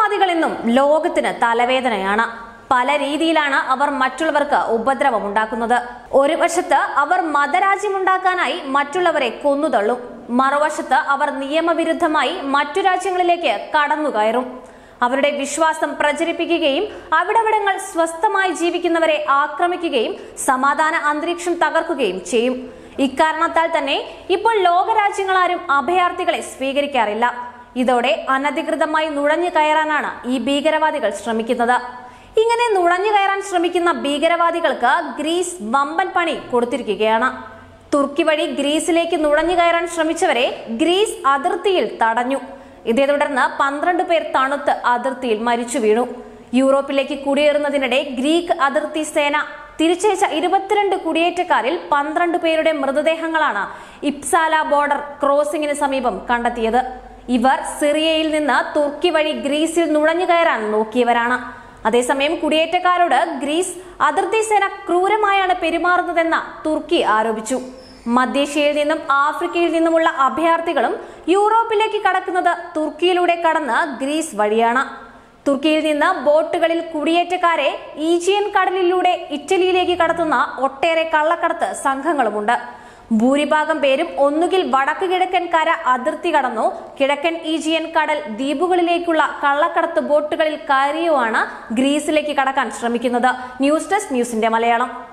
ഭീകരവാദികൾ എന്നും ലോകത്തിന് തലവേദനയാണ്. പല രീതിയിലാണ് അവർ മറ്റുള്ളവർക്ക് ഉപദ്രവം ഉണ്ടാക്കുന്നത്. ഒരു വശത്ത് അവർ മതരാജ്യമുണ്ടാക്കാനായി മറ്റുള്ളവരെ കൊന്നുതള്ളും, മറുവശത്ത് അവർ നിയമവിരുദ്ധമായി മറ്റു രാജ്യങ്ങളിലേക്ക് കടന്നുകയറും. അവരുടെ വിശ്വാസം പ്രചരിപ്പിക്കുകയും അവിടവിടങ്ങൾ സ്വസ്ഥമായി ജീവിക്കുന്നവരെ ആക്രമിക്കുകയും സമാധാന അന്തരീക്ഷം തകർക്കുകയും ചെയ്യും. ഇക്കാരണത്താൽ തന്നെ ഇപ്പോൾ ലോകരാജ്യങ്ങളാരും അഭയാർത്ഥികളെ സ്വീകരിക്കാറില്ല. ഇതോടെ അനധികൃതമായി നുഴഞ്ഞു കയറാനാണ് ഈ ഭീകരവാദികൾ ശ്രമിക്കുന്നത്. ഇങ്ങനെ നുഴഞ്ഞു കയറാൻ ശ്രമിക്കുന്ന ഭീകരവാദികൾക്ക് ഗ്രീസ് വമ്പൻ പണി കൊടുത്തിരിക്കുകയാണ്. തുർക്കി വഴി ഗ്രീസിലേക്ക് നുഴഞ്ഞു കയറാൻ ശ്രമിച്ചവരെ ഗ്രീസ് അതിർത്തിയിൽ തടഞ്ഞു. ഇതേ തുടർന്ന് 12 പേർ തണുത്ത് അതിർത്തിയിൽ മരിച്ചു വീണു. യൂറോപ്പിലേക്ക് കുടിയേറുന്നതിനിടെ ഗ്രീക്ക് അതിർത്തി സേന തിരിച്ചയച്ച 22 കുടിയേറ്റക്കാരിൽ 12 പേരുടെ മൃതദേഹങ്ങളാണ് ഇപ്സാല ബോർഡർ ക്രോസിംഗിന് സമീപം കണ്ടെത്തിയത്. ഇവർ സിറിയയിൽ നിന്ന് തുർക്കി വഴി ഗ്രീസിൽ നുഴഞ്ഞു കയറാൻ നോക്കിയവരാണ്. അതേസമയം കുടിയേറ്റക്കാരോട് ഗ്രീസ് അതിർത്തി സേന ക്രൂരമായാണ് പെരുമാറുന്നതെന്ന് തുർക്കി ആരോപിച്ചു. മധ്യേഷ്യയിൽ നിന്നും ആഫ്രിക്കയിൽ നിന്നുമുള്ള അഭയാർത്ഥികളും യൂറോപ്പിലേക്ക് കടക്കുന്നത് തുർക്കിയിലൂടെ കടന്ന് ഗ്രീസ് വഴിയാണ്. തുർക്കിയിൽ നിന്ന് ബോട്ടുകളിൽ കുടിയേറ്റക്കാരെ ഈജിയൻ കടലിലൂടെ ഇറ്റലിയിലേക്ക് കടത്തുന്ന ഒട്ടേറെ കള്ളക്കടത്ത് സംഘങ്ങളുമുണ്ട്. ഭൂരിഭാഗം പേരും ഒന്നുകിൽ വടക്ക് കിഴക്കൻ കര അതിർത്തി കടന്നോ കിഴക്കൻ ഈജിയൻ കടൽ ദ്വീപുകളിലേക്കുള്ള കള്ളക്കടത്ത് ബോട്ടുകളിൽ കയറിയോ ആണ് ഗ്രീസിലേക്ക് കടക്കാൻ ശ്രമിക്കുന്നത്. ന്യൂസ് ഡെസ്ക് ന്യൂസിന്റെ മലയാളം.